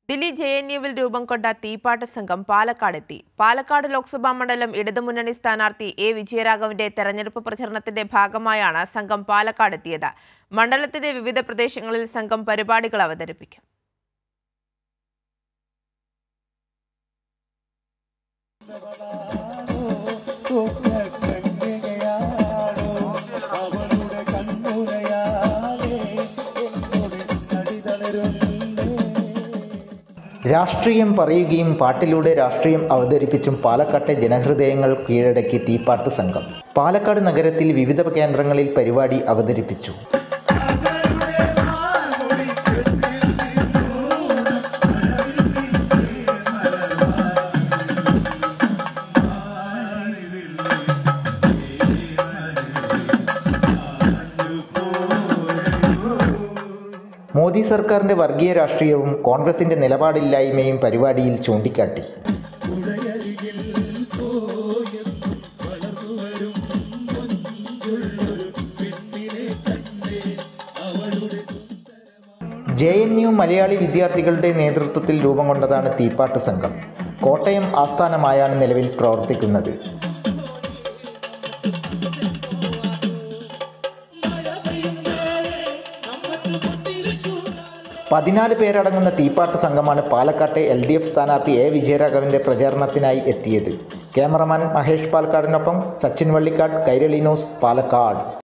ദില്ലി JNUവിൽ രൂപം കൊണ്ട തീപ്പാട്ട് സംഘം പാലക്കാടെത്തി. പാലക്കാട് ലോക്സഭാ മണ്ഡലം ഇടതുമുന്നണി സ്ഥാനാർത്ഥി A. വിജയരാഘവന്റെ തെരഞ്ഞെടുപ്പ് പ്രചരണത്തിന്റെ ഭാഗമായാണ് സംഘം പാലക്കാടെത്തിയത്. മണ്ഡലത്തിന്റെ വിവിധ പ്രദേശങ്ങളിൽ സംഘം പരിപാടികൾ അവതരിപ്പിക്കും. രാഷ്ട്രീയം പറയുകയും പാട്ടിലൂടെ രാഷ്ട്രീയം അവതരിപ്പിച്ചും പാലക്കാട്ടെ ജനഹൃദയങ്ങൾ കീഴടക്കി തീപ്പാട്ട് സംഘം പാലക്കാട് നഗരത്തിൽ വിവിധ കേന്ദ്രങ്ങളിൽ പരിപാടി അവതരിപ്പിച്ചു. മോദി സർക്കാരിൻ്റെ വർഗീയ രാഷ്ട്രീയവും കോൺഗ്രസിൻ്റെ നിലപാടില്ലായ്മയും പരിപാടിയിൽ ചൂണ്ടിക്കാട്ടി. JNU മലയാളി വിദ്യാർത്ഥികളുടെ നേതൃത്വത്തിൽ രൂപം കൊണ്ടതാണ് തീപ്പാട്ട് സംഘം. കോട്ടയം ആസ്ഥാനമായാണ് നിലവിൽ പ്രവർത്തിക്കുന്നത്. പതിനാല് പേരടങ്ങുന്ന തീപ്പാട്ട് സംഘമാണ് പാലക്കാട്ടെ LDF സ്ഥാനാർത്ഥി A. വിജയരാഘവന്റെ പ്രചാരണത്തിനായി എത്തിയത്. ക്യാമറമാൻ മഹേഷ് പാലക്കാടിനൊപ്പം സച്ചിൻ വള്ളിക്കാട്, കൈരളി ന്യൂസ്, പാലക്കാട്.